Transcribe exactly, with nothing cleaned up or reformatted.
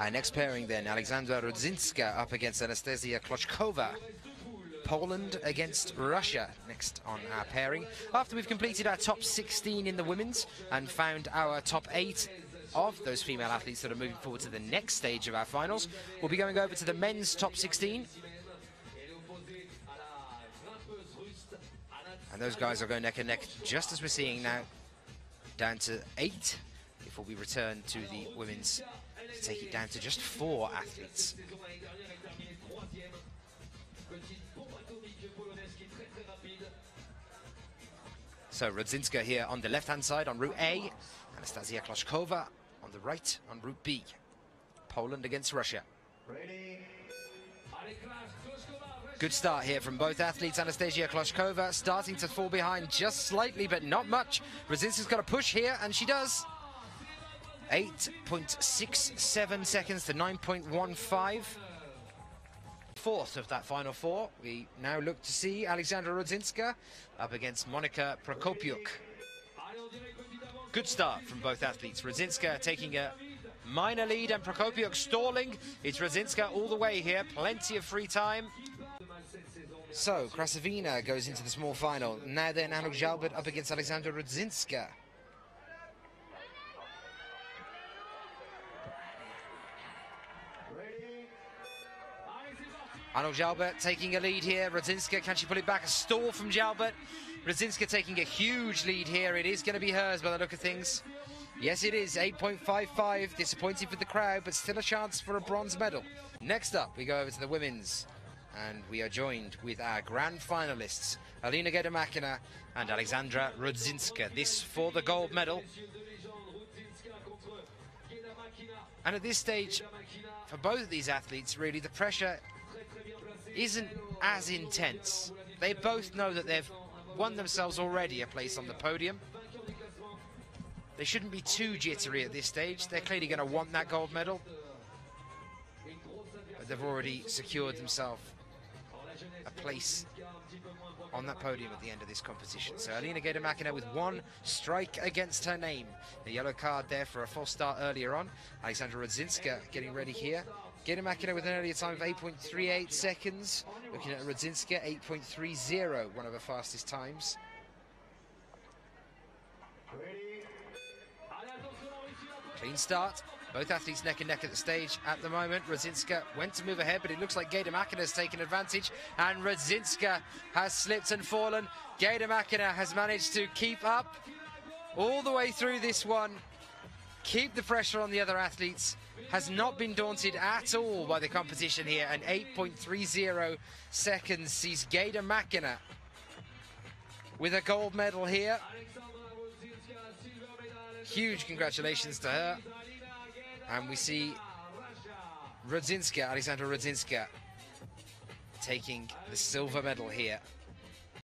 Our next pairing then, Alexandra Rudzinska up against Anastasia Klochkova. Poland against Russia next on our pairing. After we've completed our top sixteen in the women's and found our top eight of those female athletes that are moving forward to the next stage of our finals, we'll be going over to the men's top sixteen. And those guys are going neck and neck, just as we're seeing now, down to eight, before we return to the women's to take it down to just four athletes. So Rudzinska here on the left-hand side on Route A, Anastasia Klochkova on the right on Route B. Poland against Russia. Good start here from both athletes. Anastasia Klochkova starting to fall behind just slightly, but not much. Rudzinska's got a push here, and she does. eight point six seven seconds to nine point one five. Fourth of that final four. We now look to see Alexandra Rudzinska up against Monika Prokopiuk. Good start from both athletes. Rudzinska taking a minor lead and Prokopiuk stalling. It's Rudzinska all the way here. Plenty of free time. So, Krasavina goes into the small final. Now then, Anouk Jalbert up against Alexandra Rudzinska. Anouk Jalbert taking a lead here. Rudzinska, can she pull it back? A stall from Jalbert. Rudzinska taking a huge lead here. It is going to be hers by the look of things. Yes, it is. eight point five five. Disappointing for the crowd, but still a chance for a bronze medal. Next up, we go over to the women's. And we are joined with our grand finalists, Alina Gaidamakina and Alexandra Rudzinska. This for the gold medal. And at this stage, for both of these athletes, really, the pressure isn't as intense. They both know that they've won themselves already a place on the podium. They shouldn't be too jittery at this stage. They're clearly going to want that gold medal. But they've already secured themselves a place on that podium at the end of this competition. So Alina Gaidamakina with one strike against her name. The yellow card there for a false start earlier on. Alexandra Rudzinska getting ready here. Gaidamakina with an earlier time of eight point three eight seconds. Looking at Rudzinska, eight point three zero, one of her fastest times. Clean start. Both athletes neck and neck at the stage at the moment. Rudzinska went to move ahead, but it looks like Gaidamakina has taken advantage, and Rudzinska has slipped and fallen. Gaidamakina has managed to keep up all the way through this one, keep the pressure on the other athletes, has not been daunted at all by the competition here, and eight point three zero seconds sees Gaidamakina with a gold medal here. Huge congratulations to her. And we see Rudzinska, Alexandra Rudzinska, taking the silver medal here.